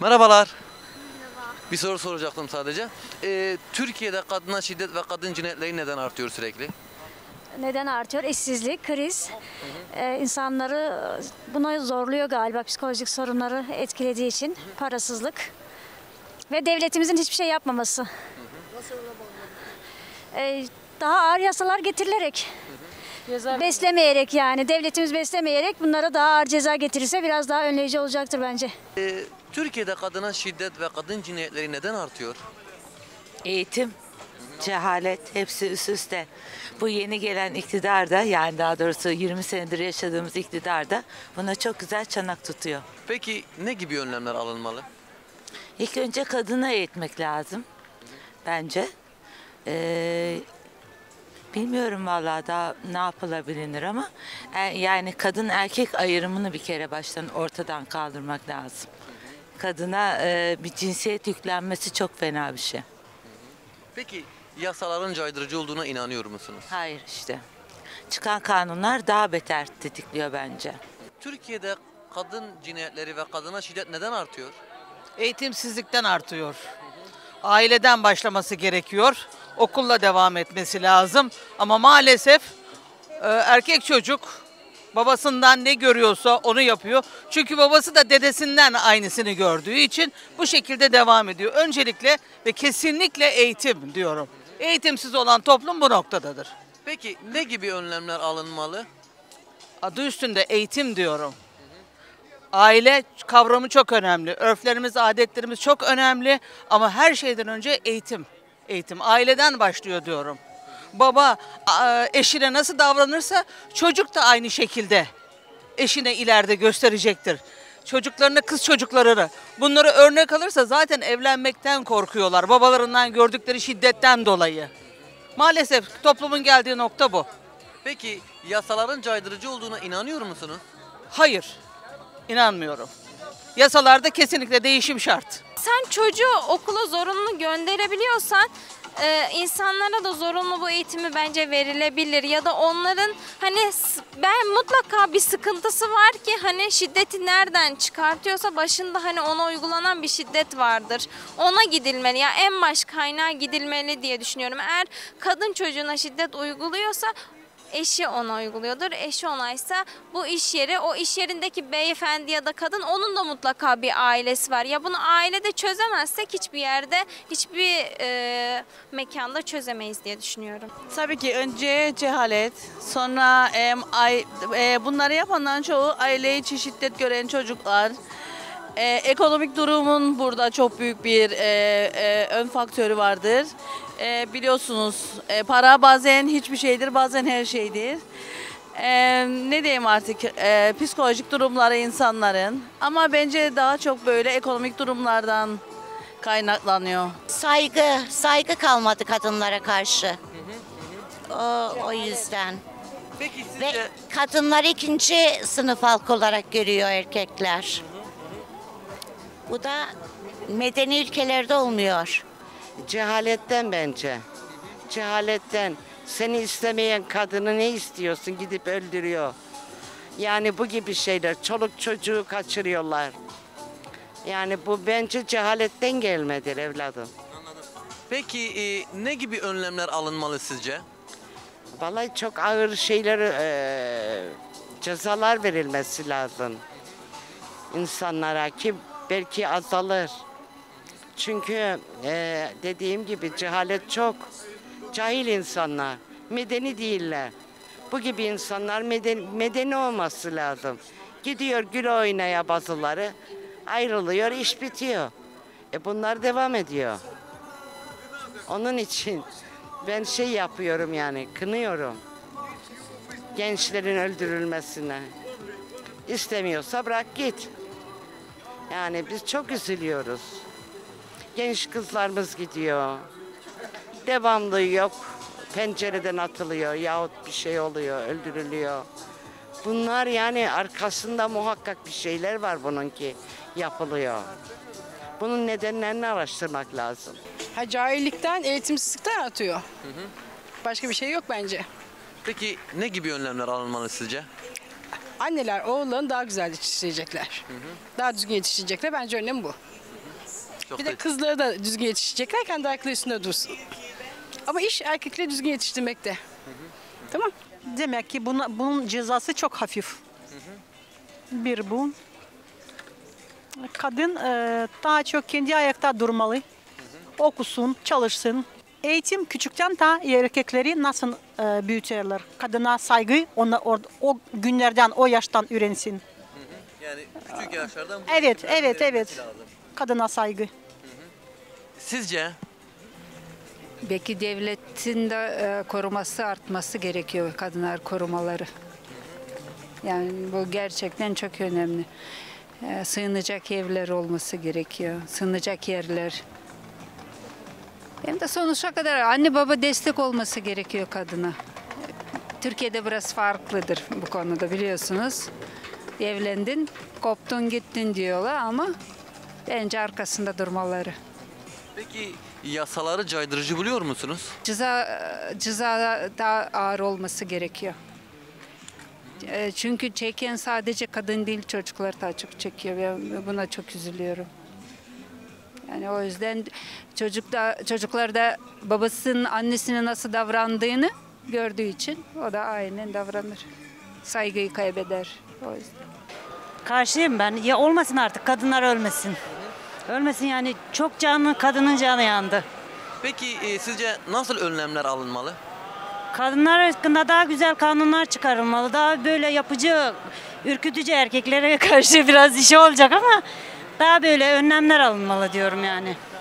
Merhabalar. Merhaba. Bir soru soracaktım sadece. Türkiye'de kadına şiddet ve kadın cinayetleri neden artıyor sürekli? Neden artıyor? İşsizlik, kriz. İnsanları buna zorluyor galiba, psikolojik sorunları etkilediği için. Parasızlık. Ve devletimizin hiçbir şey yapmaması. Daha ağır yasalar getirilerek, beslemeyerek yani devletimiz beslemeyerek bunlara daha ağır ceza getirirse biraz daha önleyici olacaktır bence. Türkiye'de kadına şiddet ve kadın cinayetleri neden artıyor? Eğitim, cehalet hepsi üst üste. Bu yeni gelen iktidar da, yani daha doğrusu 20 senedir yaşadığımız iktidar da buna çok güzel çanak tutuyor. Peki ne gibi önlemler alınmalı? İlk önce kadını eğitmek lazım bence. Bilmiyorum vallahi daha ne yapılabilir ama yani kadın erkek ayrımını bir kere baştan ortadan kaldırmak lazım. Kadına bir cinsiyet yüklenmesi çok fena bir şey. Peki yasaların caydırıcı olduğuna inanıyor musunuz? Hayır işte. Çıkan kanunlar daha beter tetikliyor bence. Türkiye'de kadın cinayetleri ve kadına şiddet neden artıyor? Eğitimsizlikten artıyor. Aileden başlaması gerekiyor. Okulla devam etmesi lazım. Ama maalesef erkek çocuk babasından ne görüyorsa onu yapıyor. Çünkü babası da dedesinden aynısını gördüğü için bu şekilde devam ediyor. Öncelikle ve kesinlikle eğitim diyorum. Eğitimsiz olan toplum bu noktadadır. Peki ne gibi önlemler alınmalı? Adı üstünde eğitim diyorum. Aile kavramı çok önemli. Örflerimiz, adetlerimiz çok önemli ama her şeyden önce eğitim. Eğitim aileden başlıyor diyorum. Baba eşine nasıl davranırsa çocuk da aynı şekilde eşine ileride gösterecektir. Çocuklarına, kız çocuklarını bunları örnek alırsa zaten evlenmekten korkuyorlar. Babalarından gördükleri şiddetten dolayı. Maalesef toplumun geldiği nokta bu. Peki yasaların caydırıcı olduğuna inanıyor musunuz? Hayır, inanmıyorum. Yasalarda kesinlikle değişim şart. Sen çocuğu okula zorunlu gönderebiliyorsan insanlara da zorunlu bu eğitimi bence verilebilir ya da onların hani ben mutlaka bir sıkıntısı var ki hani şiddeti nereden çıkartıyorsa başında hani ona uygulanan bir şiddet vardır. Ona gidilmeli ya en baş kaynağa gidilmeli diye düşünüyorum. Eğer kadın çocuğuna şiddet uyguluyorsa eşi ona uyguluyordur. Eşi onaysa bu iş yeri, o iş yerindeki beyefendi ya da kadın onun da mutlaka bir ailesi var. Ya bunu ailede çözemezsek hiçbir yerde, hiçbir mekanda çözemeyiz diye düşünüyorum. Tabii ki önce cehalet, sonra bunları yapanların çoğu aile içi şiddet gören çocuklar. Ekonomik durumun burada çok büyük bir ön faktörü vardır. Biliyorsunuz para bazen hiçbir şeydir, bazen her şeydir. Ne diyeyim artık psikolojik durumları insanların ama bence daha çok böyle ekonomik durumlardan kaynaklanıyor. Saygı kalmadı kadınlara karşı. O yüzden. Peki Ve sizce kadınları ikinci sınıf halk olarak görüyor erkekler. Bu da medeni ülkelerde olmuyor. Cehaletten bence. Cehaletten. Seni istemeyen kadını ne istiyorsun gidip öldürüyor. Yani bu gibi şeyler. Çoluk çocuğu kaçırıyorlar. Yani bu bence cehaletten gelmedir evladım. Peki ne gibi önlemler alınmalı sizce? Vallahi çok ağır şeyler, cezalar verilmesi lazım insanlara ki belki azalır. Çünkü dediğim gibi cehalet çok. Cahil insanlar, medeni değiller. Bu gibi insanlar medeni olması lazım. Gidiyor gül oynaya bazıları, ayrılıyor, iş bitiyor. Bunlar devam ediyor. Onun için ben şey yapıyorum yani, kınıyorum. Gençlerin öldürülmesine. İstemiyorsa bırak git. Yani biz çok üzülüyoruz. Genç kızlarımız gidiyor. Devamlı yok. Pencereden atılıyor yahut bir şey oluyor, öldürülüyor. Bunlar yani arkasında muhakkak bir şeyler var bunun ki yapılıyor. Bunun nedenlerini araştırmak lazım. Cahillikten, eğitimsizlikten atıyor. Başka bir şey yok bence. Peki ne gibi önlemler alınmalı sizce? Anneler oğullarını daha güzel yetiştirecekler. Daha düzgün yetiştirecekler. Bence önlem bu. Çok Bir de kızları da düzgün yetişecekler, kendi ayakları üstünde dursun. Ama iş erkekleri düzgün yetiştirmekte. Tamam. Demek ki bunun cezası çok hafif. Bir bu. Kadın daha çok kendi ayakta durmalı. Okusun, çalışsın. Eğitim küçükten ta erkekleri nasıl büyütürler. Kadına saygı o günlerden, o yaştan öğrensin. Yani küçük yaşlardan bu Evet, eğitimlerin evet, verilmesi evet. lazım. Kadına saygı. Sizce? Belki devletin de koruması artması gerekiyor, kadınlar korumaları. Yani bu gerçekten çok önemli. Sığınacak evler olması gerekiyor, sığınacak yerler. Hem de sonuçta kadar anne baba destek olması gerekiyor kadına. Türkiye'de biraz farklıdır bu konuda biliyorsunuz. Evlendin, koptun gittin diyorlar ama bence arkasında durmaları. Peki yasaları caydırıcı buluyor musunuz? Ceza daha ağır olması gerekiyor. Çünkü çeken sadece kadın değil, çocuklar daha çok çekiyor. Ben buna çok üzülüyorum. Yani o yüzden çocuklar da babasının, annesine nasıl davrandığını gördüğü için o da aynen davranır. Saygıyı kaybeder. O yüzden. Karşıyım ben. Ya olmasın artık, kadınlar ölmesin. Ölmesin yani, çok kadının canı yandı. Peki sizce nasıl önlemler alınmalı? Kadınlar hakkında daha güzel kanunlar çıkarılmalı. Daha böyle yapıcı, ürkütücü erkeklere karşı biraz işi olacak ama daha böyle önlemler alınmalı diyorum yani.